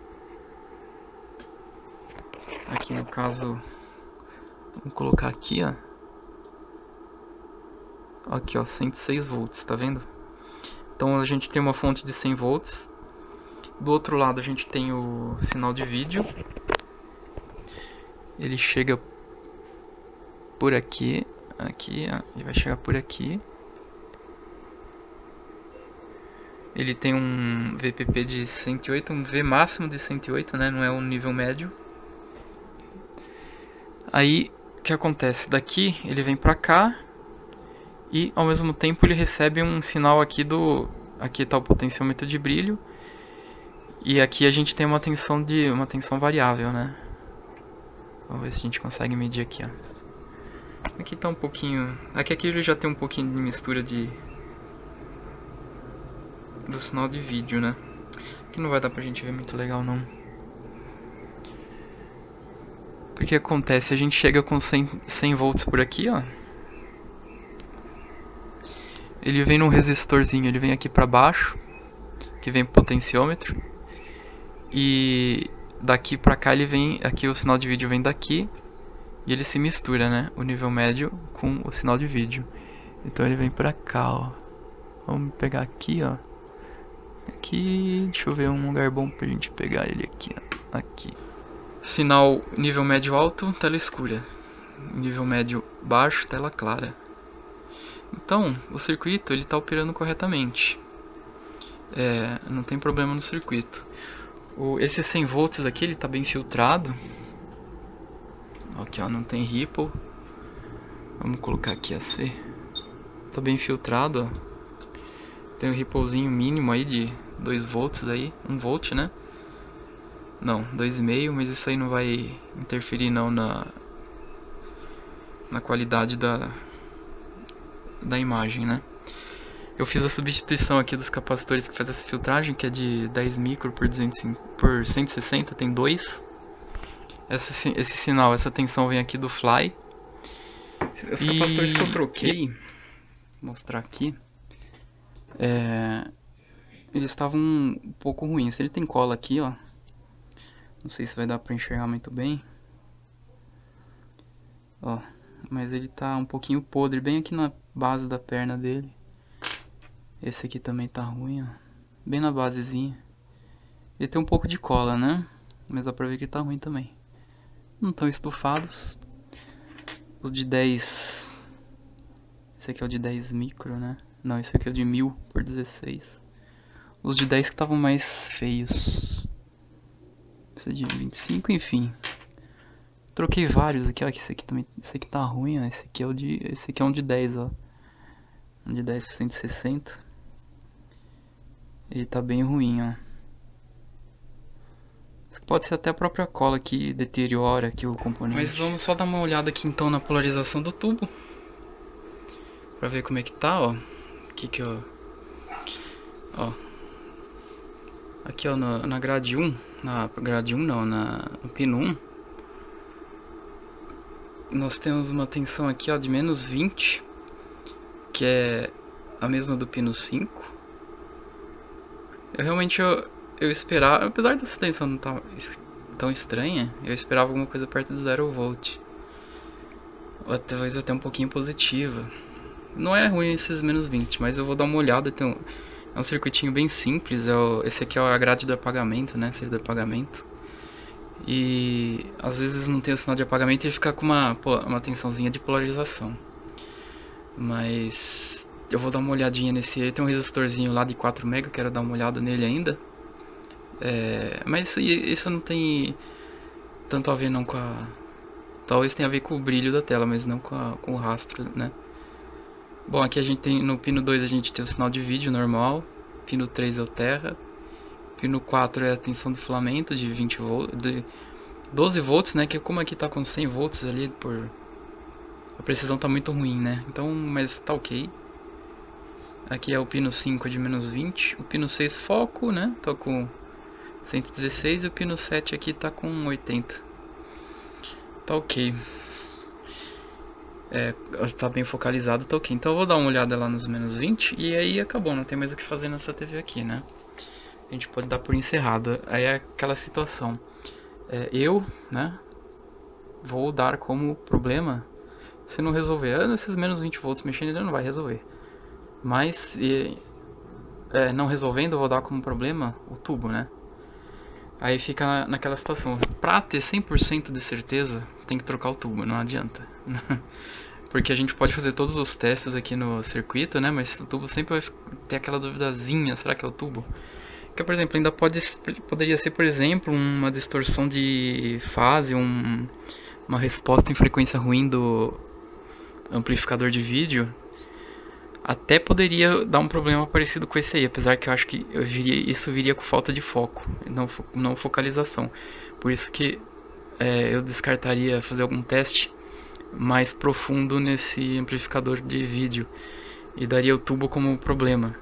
Aqui no caso, vamos colocar aqui, ó. Aqui, ó, 106 volts, tá vendo? Então a gente tem uma fonte de 100 volts. Do outro lado a gente tem o sinal de vídeo. Ele chega por aqui, ó, e vai chegar por aqui. Ele tem um VPP de 108, um V máximo de 108, né? Não é um nível médio. Aí, o que acontece? Daqui, ele vem pra cá. E, ao mesmo tempo, ele recebe um sinal aqui aqui está o potenciômetro de brilho. E aqui a gente tem uma tensão variável, né? Vamos ver se a gente consegue medir aqui, ó. Aqui tá um pouquinho... Aqui ele já tem um pouquinho de mistura do sinal de vídeo, né? Aqui não vai dar pra gente ver muito legal, não. Porque acontece, a gente chega com 100 volts por aqui, ó. Ele vem num resistorzinho, ele vem aqui pra baixo, que vem pro potenciômetro. E daqui pra cá ele vem, aqui o sinal de vídeo vem daqui. E ele se mistura, né? O nível médio com o sinal de vídeo. Então ele vem pra cá, ó. Vamos pegar aqui, ó. Aqui, deixa eu ver um lugar bom pra gente pegar ele aqui, ó. Aqui. Sinal nível médio alto, tela escura. Nível médio baixo, tela clara. Então, o circuito ele tá operando corretamente. não tem problema no circuito. Esse 100 volts aqui, ele tá bem filtrado. Aqui, ó, não tem ripple. Vamos colocar aqui a C. Tá bem filtrado, ó. Tem um ripplezinho mínimo aí de 2 volts aí, 1 volt, né? Não, 2,5, mas isso aí não vai interferir não na qualidade da imagem, né? Eu fiz a substituição aqui dos capacitores que faz essa filtragem, que é de 10 micro por 160, tem 2. Esse sinal, essa tensão vem aqui do Fly. Os capacitores que eu troquei, vou mostrar aqui, eles estavam um pouco ruins. Ele tem cola aqui, ó. Não sei se vai dar pra enxergar muito bem. Ó, mas ele tá um pouquinho podre, bem aqui na base da perna dele. Esse aqui também tá ruim, ó. Bem na basezinha. Ele tem um pouco de cola, né? Mas dá pra ver que tá ruim também. Não estão estufados. Os de 10... Esse aqui é o de 10 micro, né? Não, esse aqui é o de 1000 por 16. Os de 10 que estavam mais feios. Esse é de 25, enfim. Troquei vários aqui, ó. Esse aqui também. Esse aqui tá ruim, ó. Esse aqui é um de 10, ó. Um de 10 por 160. Ele tá bem ruim, ó. Isso pode ser até a própria cola que deteriora aqui o componente. Mas vamos só dar uma olhada aqui então na polarização do tubo. Pra ver como é que tá, ó. Aqui que eu... Ó. Aqui, ó, na grade 1. Na grade 1 não, no pino 1. Nós temos uma tensão aqui, ó, de menos 20. Que é a mesma do pino 5. Eu esperava, apesar dessa tensão não estar tão estranha, eu esperava alguma coisa perto de 0 volt. Ou talvez até um pouquinho positiva. Não é ruim esses menos 20, mas eu vou dar uma olhada. É um circuitinho bem simples. Esse aqui é a grade do apagamento, né? Saída do apagamento. E às vezes não tem o sinal de apagamento e ele fica com uma tensãozinha de polarização. Mas eu vou dar uma olhadinha nesse. Ele tem um resistorzinho lá de 4 mega, quero dar uma olhada nele ainda. Mas isso não tem tanto a ver não com a... Talvez tenha a ver com o brilho da tela, mas não com o rastro, né? Bom, aqui a gente tem, no pino 2 a gente tem o sinal de vídeo normal. Pino 3 é o terra. Pino 4 é a tensão do filamento de 20 volts, de 12 volts, né? Que como aqui tá com 100 volts ali, a precisão tá muito ruim, né? Então, mas tá ok. Aqui é o pino 5 de menos 20. O pino 6 foco, né? Tô com 116 e o pino 7 aqui tá com 80. Tá ok. Tá bem focalizado, tá ok. Então eu vou dar uma olhada lá nos menos 20 e aí acabou, não tem mais o que fazer nessa TV aqui, né? A gente pode dar por encerrado. Aí é aquela situação. Né, vou dar como problema, se não resolver, esses menos 20 volts mexendo ele não vai resolver. Mas, não resolvendo, eu vou dar como problema o tubo, né? Aí fica naquela situação. Pra ter 100% de certeza, tem que trocar o tubo, não adianta. Porque a gente pode fazer todos os testes aqui no circuito, né? Mas o tubo sempre vai ter aquela duvidazinha, será que é o tubo? Que, por exemplo, ainda poderia ser, por exemplo, uma distorção de fase, uma resposta em frequência ruim do amplificador de vídeo. Até poderia dar um problema parecido com esse aí, apesar que eu acho que isso viria com falta de foco, não focalização. Por isso que eu descartaria fazer algum teste mais profundo nesse amplificador de vídeo e daria o tubo como problema.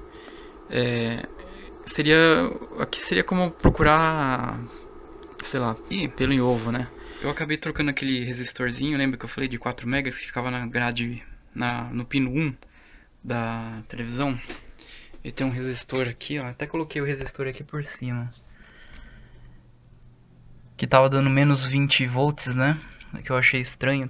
Aqui seria como procurar, sei lá, pelo em ovo, né? Eu acabei trocando aquele resistorzinho, lembra que eu falei de 4 megas que ficava na grade, no pino 1 da televisão? E tem um resistor aqui, ó, até coloquei o resistor aqui por cima, que tava dando menos 20 volts, né? Que eu achei estranho,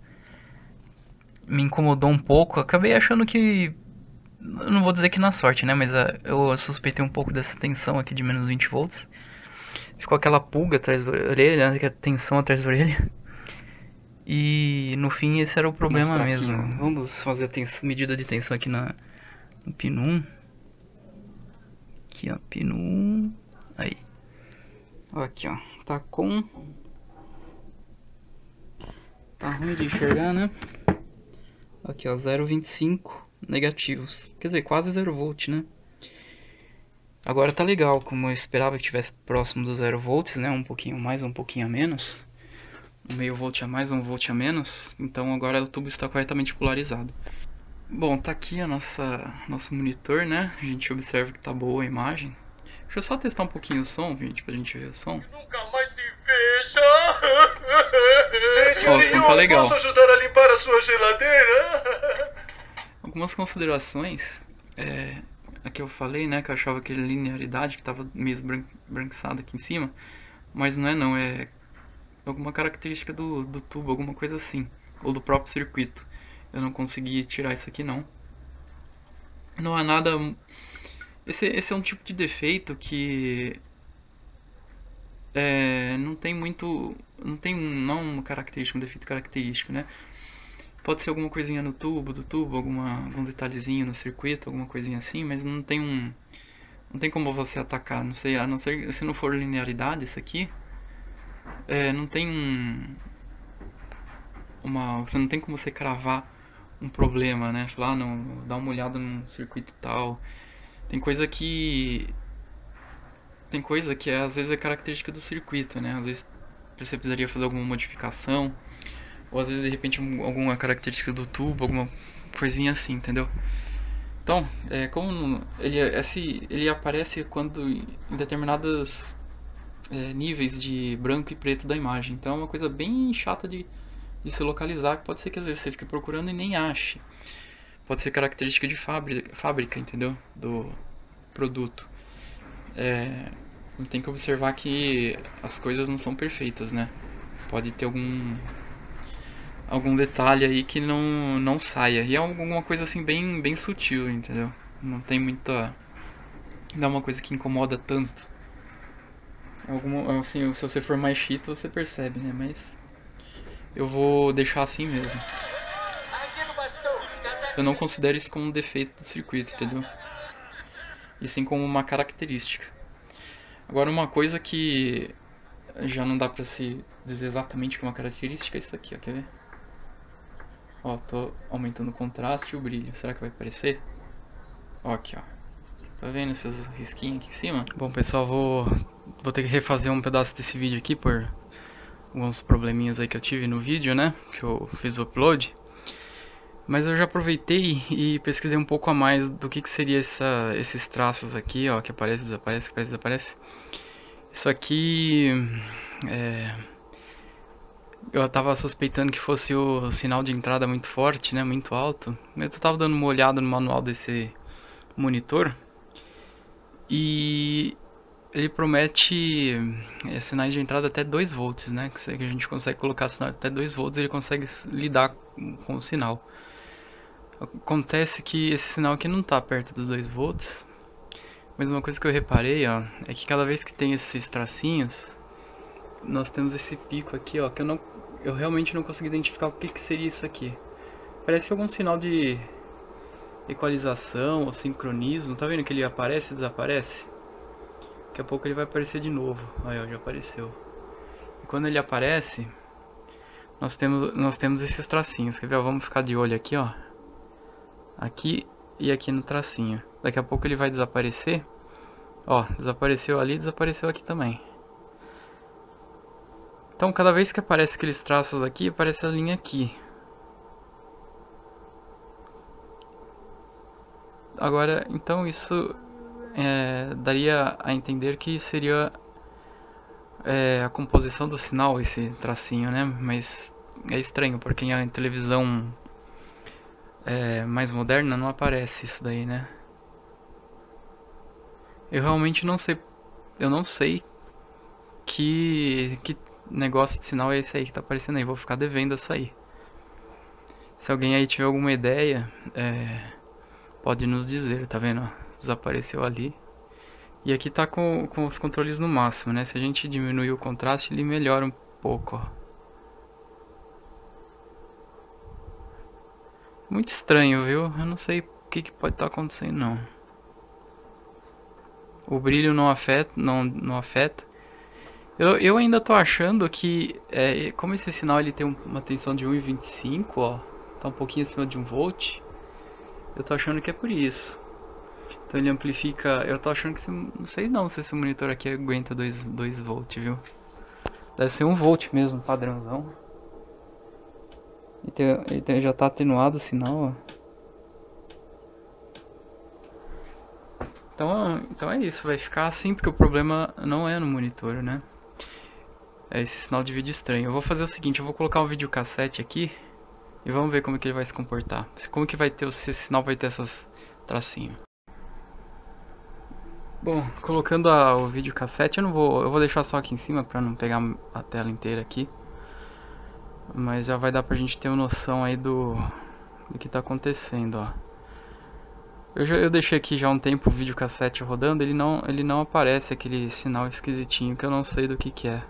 me incomodou um pouco. Acabei achando que, eu não vou dizer que na sorte, né? Mas eu suspeitei um pouco dessa tensão aqui de menos 20 volts. Ficou aquela pulga atrás da orelha, né? Tensão atrás da orelha. E no fim esse era o problema mesmo. Aqui, vamos fazer a medida de tensão aqui no pino 1. aqui, ó, pino 1, aí. Ó, aqui, ó, tá com... Tá ruim de enxergar, né? Aqui, ó, 0,25 negativos. Quer dizer, quase 0 volt, né? Agora tá legal, como eu esperava que tivesse próximo do 0 volts, né? Um pouquinho mais, um pouquinho a menos. Um meio volt a mais, um volt a menos. Então agora o tubo está corretamente polarizado. Bom, tá aqui a nosso monitor, né? A gente observa que tá boa a imagem. Deixa eu só testar um pouquinho o som, gente, pra gente ver o som. Nunca mais se veja. Ó, o som tá legal. Posso ajudar a limpar a sua geladeira? Algumas considerações. Aqui eu falei, né, que eu achava que linearidade, que tava meio esbranquiçada aqui em cima. Mas não é não, é alguma característica do tubo, alguma coisa assim. Ou do próprio circuito. Eu não consegui tirar isso aqui não. Não há nada... Esse é um tipo de defeito que... não tem muito... Não uma característica, um defeito característico, né? Pode ser alguma coisinha no tubo, algum detalhezinho no circuito, alguma coisinha assim, mas não tem como você atacar, não sei, a não ser se não for linearidade isso aqui, não tem você não tem como você cravar um problema, né? Falar, não, dá uma olhada num circuito tal. Tem coisa que às vezes é característica do circuito, né? Às vezes você precisaria fazer alguma modificação, ou às vezes de repente alguma característica do tubo, alguma coisinha assim, entendeu? Então, como ele aparece quando em determinados níveis de branco e preto da imagem. Então é uma coisa bem chata de se localizar, que pode ser que às vezes você fique procurando e nem ache. Pode ser característica de fábrica, entendeu? Do produto. Tem que observar que as coisas não são perfeitas, né? Pode ter algum detalhe aí que não saia. E é alguma coisa assim bem sutil, entendeu? Não tem muita... Não é uma coisa que incomoda tanto. Assim, se você for mais chito, você percebe, né? Mas eu vou deixar assim mesmo. Eu não considero isso como um defeito do circuito, entendeu? E sim como uma característica. Agora, uma coisa que já não dá pra se dizer exatamente que é uma característica é isso aqui, ó. Quer ver? Ó, tô aumentando o contraste e o brilho. Será que vai aparecer? Ó, aqui, ó. Tá vendo esses risquinhos aqui em cima? Bom, pessoal, vou ter que refazer um pedaço desse vídeo aqui por alguns probleminhas aí que eu tive no vídeo, né? Que eu fiz o upload. Mas eu já aproveitei e pesquisei um pouco a mais do que seria esses traços aqui, ó. Que aparece, desaparece, aparece, desaparece. Isso aqui... eu tava suspeitando que fosse o sinal de entrada muito forte, né? Muito alto. Eu tava dando uma olhada no manual desse monitor. E ele promete sinais de entrada até 2 volts, né? Que a gente consegue colocar sinal até 2 volts, ele consegue lidar com o sinal. Acontece que esse sinal aqui não tá perto dos 2 volts. Mas uma coisa que eu reparei, ó, é que cada vez que tem esses tracinhos, nós temos esse pico aqui, ó, que eu realmente não consegui identificar o que seria isso aqui. Parece algum sinal de equalização ou sincronismo. Tá vendo que ele aparece e desaparece? Daqui a pouco ele vai aparecer de novo. Aí, ó, já apareceu. E quando ele aparece, nós temos esses tracinhos. Quer ver? Ó, vamos ficar de olho aqui, ó. Aqui e aqui no tracinho. Daqui a pouco ele vai desaparecer. Ó, desapareceu ali, desapareceu aqui também. Então, cada vez que aparece aqueles traços aqui, aparece a linha aqui. Agora, então isso daria a entender que seria a composição do sinal, esse tracinho, né? Mas é estranho, porque em televisão mais moderna não aparece isso daí, né? Eu realmente não sei. Eu não sei que negócio de sinal é esse aí que tá aparecendo aí. Vou ficar devendo essa aí. Se alguém aí tiver alguma ideia, pode nos dizer, tá vendo? Desapareceu ali. E aqui tá com os controles no máximo, né? Se a gente diminuir o contraste, ele melhora um pouco, ó. Muito estranho, viu? Eu não sei o que pode estar acontecendo, não. O brilho não afeta, não afeta. Eu ainda tô achando que, como esse sinal ele tem uma tensão de 1,25, ó, tá um pouquinho acima de 1 volt, eu tô achando que é por isso. Então ele amplifica, eu tô achando que, não sei não se esse monitor aqui aguenta 2 volt, viu? Deve ser 1 volt mesmo, padrãozão. Já tá atenuado o sinal, ó. Então é isso, vai ficar assim porque o problema não é no monitor, né? É esse sinal de vídeo estranho. Eu vou fazer o seguinte, eu vou colocar um videocassete aqui e vamos ver como que ele vai se comportar. Como que vai ter, se esse sinal vai ter essas tracinhos. Bom, colocando o videocassete, eu vou deixar só aqui em cima pra não pegar a tela inteira aqui. Mas já vai dar pra gente ter uma noção aí do que tá acontecendo, ó. Eu deixei aqui já um tempo o videocassete rodando, ele não aparece aquele sinal esquisitinho que eu não sei do que é.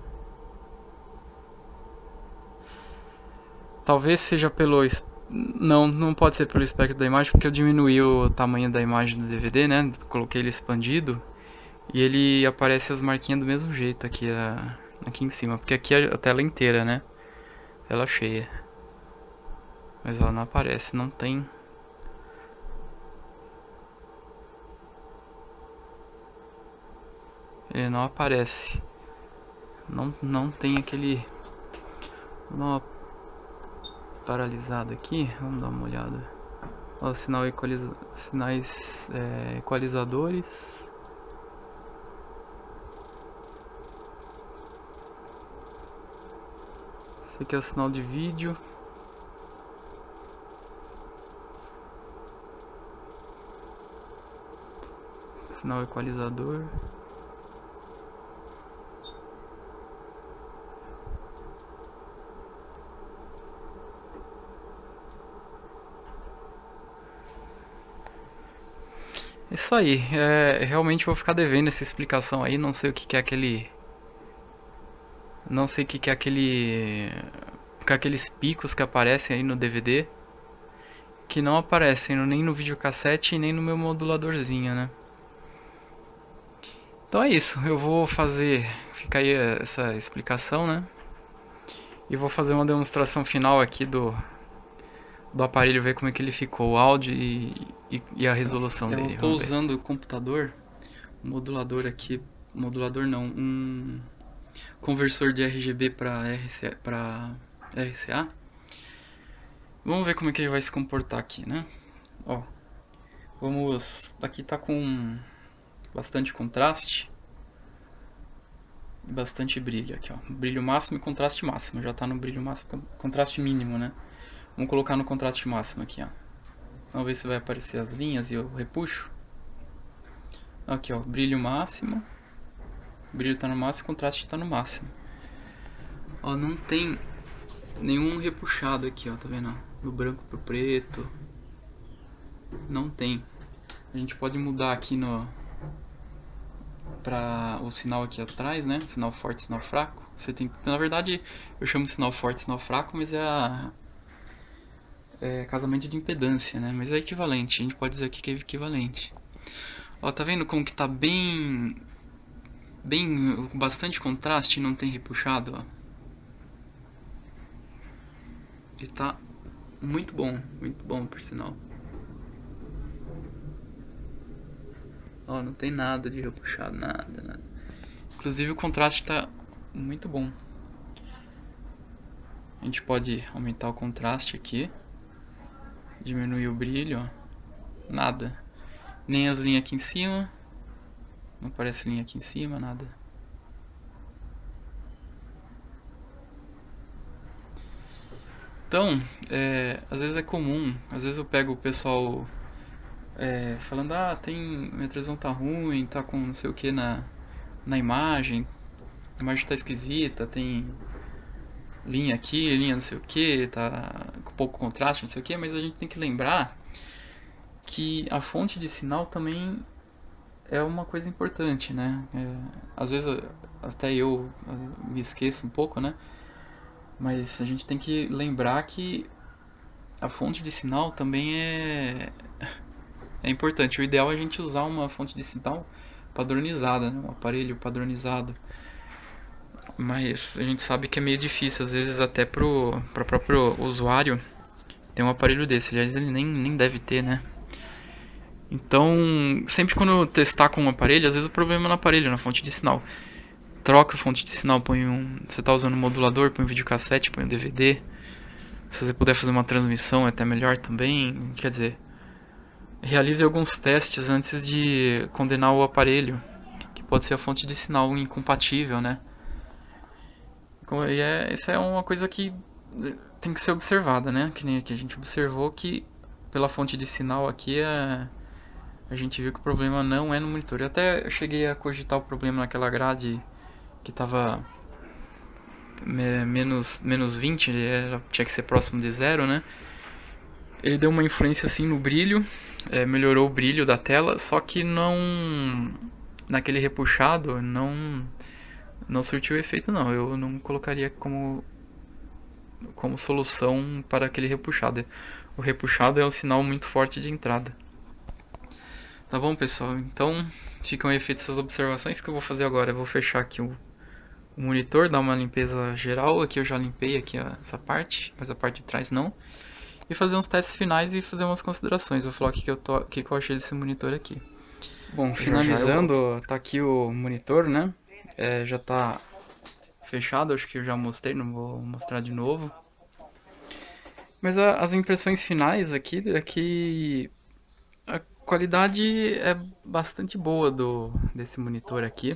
Talvez seja pelo... Não pode ser pelo espectro da imagem, porque eu diminuí o tamanho da imagem do DVD, né? Coloquei ele expandido. E ele aparece as marquinhas do mesmo jeito aqui em cima. Porque aqui é a tela inteira, né? Tela cheia. Mas ela não aparece, não tem... Ele não aparece. Não tem aquele... Vou dar uma paralisada aqui. Vamos dar uma olhada. Ó, sinais equalizadores. Esse aqui é o sinal de vídeo. Sinal equalizador. Isso aí, realmente vou ficar devendo essa explicação aí, não sei o que é aquele... Não sei o que é aquele... aqueles picos que aparecem aí no DVD, que não aparecem nem no videocassete e nem no meu moduladorzinho, né? Então é isso, eu vou fazer... Fica aí essa explicação, né? E vou fazer uma demonstração final aqui do aparelho, ver como é que ele ficou, o áudio e a resolução dele. Eu estou usando o computador, um modulador aqui, modulador não, um conversor de RGB para RCA. Vamos ver como é que ele vai se comportar aqui, né? Ó, aqui tá com bastante contraste e bastante brilho aqui, ó, brilho máximo e contraste máximo, já tá no brilho máximo, contraste mínimo, né? Vamos colocar no contraste máximo aqui, ó. Vamos ver se vai aparecer as linhas e eu repuxo. Aqui, ó, brilho máximo. O brilho tá no máximo, o contraste tá no máximo. Ó, não tem nenhum repuxado aqui, ó, tá vendo? Do branco pro preto. Não tem. A gente pode mudar aqui para o sinal aqui atrás, né? Sinal forte, sinal fraco. Você tem, na verdade, eu chamo de sinal forte, sinal fraco, mas é casamento de impedância, né? Mas é equivalente, a gente pode dizer aqui que é equivalente. Ó, tá vendo como que tá bem com bastante contraste e não tem repuxado, ó. Ele tá muito bom por sinal. Ó, não tem nada de repuxado, nada. Inclusive o contraste tá muito bom. A gente pode aumentar o contraste aqui. Diminuir o brilho, ó. Nada. Nem as linhas aqui em cima. Não aparece linha aqui em cima, nada. Então, às vezes é comum. Às vezes eu pego o pessoal falando, minha televisão tá ruim, tá com não sei o que na imagem. A imagem tá esquisita, tem linha aqui, linha não sei o que, tá com pouco contraste, não sei o que, mas a gente tem que lembrar que a fonte de sinal também é uma coisa importante, né? Às vezes até eu me esqueço um pouco, né? Mas a gente tem que lembrar que a fonte de sinal também é importante. O ideal é a gente usar uma fonte de sinal padronizada, né? Um aparelho padronizado. Mas a gente sabe que é meio difícil, às vezes até pro próprio usuário ter um aparelho desse. Aliás, ele nem deve ter, né? Então, sempre quando eu testar com um aparelho, às vezes o problema é no aparelho, na fonte de sinal. Troca a fonte de sinal, põe um... Você tá usando um modulador, põe um videocassete, põe um DVD. Se você puder fazer uma transmissão é até melhor também. Quer dizer, realize alguns testes antes de condenar o aparelho, que pode ser a fonte de sinal incompatível, né? E isso é uma coisa que tem que ser observada, né? Que nem aqui a gente observou que pela fonte de sinal aqui a gente viu que o problema não é no monitor. Eu até cheguei a cogitar o problema naquela grade que tava menos 20, tinha que ser próximo de zero, né? Ele deu uma influência assim no brilho, melhorou o brilho da tela, só que não... Naquele repuxado, não surtiu efeito não. Eu não colocaria como solução para aquele repuxado. O repuxado é um sinal muito forte de entrada. Tá bom, pessoal? Então, ficam aí feitas essas observações que eu vou fazer agora. Eu vou fechar aqui o monitor, dar uma limpeza geral. Aqui eu já limpei aqui essa parte, mas a parte de trás não. E fazer uns testes finais e fazer umas considerações. Vou falar o que eu achei desse monitor aqui. Bom, finalizando, tá aqui o monitor, né? Já tá fechado, acho que eu já mostrei, não vou mostrar de novo. Mas as impressões finais aqui é que a qualidade é bastante boa desse monitor aqui.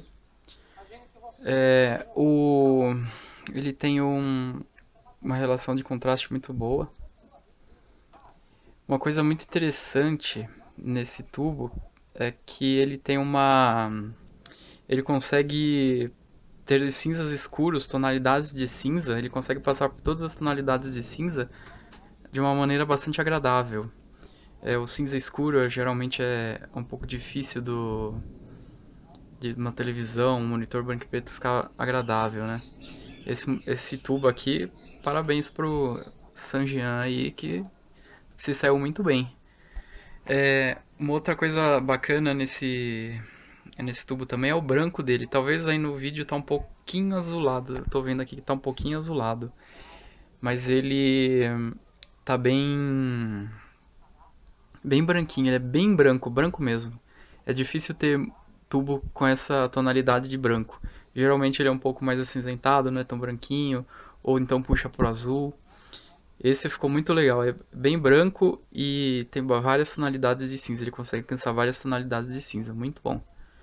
Ele tem uma relação de contraste muito boa. Uma coisa muito interessante nesse tubo é que ele tem ele consegue ter cinzas escuros, tonalidades de cinza. Ele consegue passar por todas as tonalidades de cinza de uma maneira bastante agradável. O cinza escuro geralmente é um pouco difícil de uma televisão, um monitor branco e preto ficar agradável, né? Esse tubo aqui, parabéns pro Sanjian aí que se saiu muito bem. Uma outra coisa bacana nesse tubo também é o branco dele. Talvez aí no vídeo tá um pouquinho azulado. Eu tô vendo aqui que tá um pouquinho azulado. Mas ele tá bem branquinho. Ele é bem branco, branco mesmo. É difícil ter tubo com essa tonalidade de branco. Geralmente ele é um pouco mais acinzentado, não é tão branquinho. Ou então puxa pro azul. Esse ficou muito legal, é bem branco e tem várias tonalidades de cinza. Ele consegue alcançar várias tonalidades de cinza, muito bom.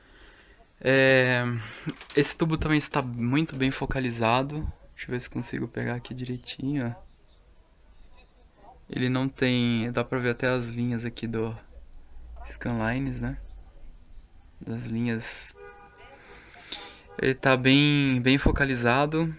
Esse tubo também está muito bem focalizado. Deixa eu ver se consigo pegar aqui direitinho. Ele não tem... dá pra ver até as linhas aqui do scanlines, né? Das linhas. Ele tá bem focalizado.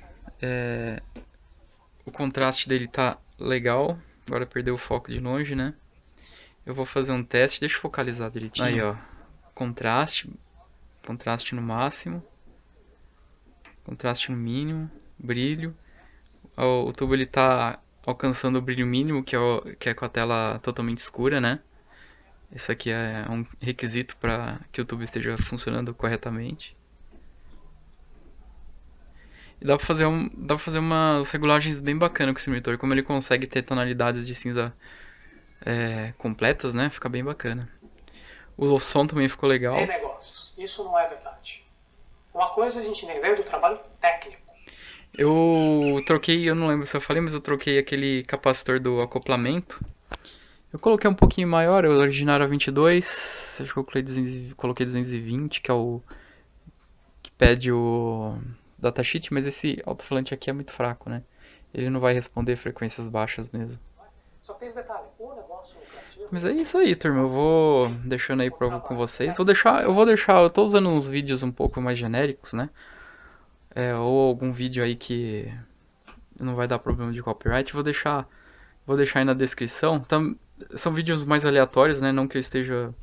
O contraste dele tá legal. Agora perdeu o foco de longe, né? Eu vou fazer um teste. Deixa eu focalizar direitinho. Aí, ó. Contraste no máximo. Contraste no mínimo. Brilho. O tubo ele tá alcançando o brilho mínimo, que é com a tela totalmente escura, né? Esse aqui é um requisito para que o tubo esteja funcionando corretamente. E dá pra fazer umas regulagens bem bacanas com esse monitor. Como ele consegue ter tonalidades de cinza completas, né? Fica bem bacana. O som também ficou legal. Em negócios, isso não é verdade. Uma coisa a gente entender do trabalho técnico. Eu troquei, eu não lembro se eu falei, mas eu troquei aquele capacitor do acoplamento. Eu coloquei um pouquinho maior, o original era 22. Acho que eu coloquei 220, que é o que pede o datasheet, mas esse alto-falante aqui é muito fraco, né? Ele não vai responder frequências baixas mesmo. Só tem esse detalhe, o negócio lucrativo... Mas é isso aí, turma. Eu vou deixando aí com vocês. Eu tô usando uns vídeos um pouco mais genéricos, né? Ou algum vídeo aí que não vai dar problema de copyright. Vou deixar aí na descrição. São vídeos mais aleatórios, né? Não que eu esteja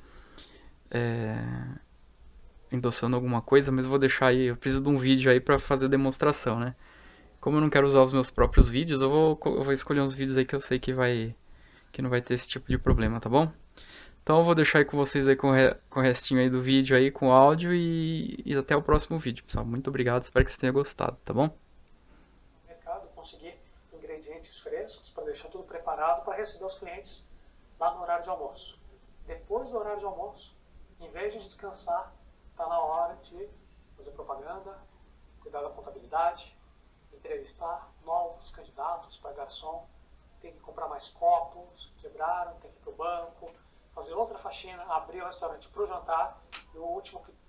endossando alguma coisa, mas eu vou deixar aí. Eu preciso de um vídeo aí pra fazer demonstração, né? Como eu não quero usar os meus próprios vídeos, eu vou escolher uns vídeos aí que eu sei que não vai ter esse tipo de problema, tá bom? Então eu vou deixar aí com vocês aí com o restinho aí do vídeo aí, com o áudio e até o próximo vídeo, pessoal. Muito obrigado, espero que você tenha gostado, tá bom? No mercado, conseguir ingredientes frescos para deixar tudo preparado para receber os clientes lá no horário de almoço. Depois do horário de almoço, em vez de descansar, está na hora de fazer propaganda, cuidar da contabilidade, entrevistar novos candidatos para garçom, tem que comprar mais copos, quebraram, tem que ir para o banco, fazer outra faxina, abrir o restaurante para o jantar e o último que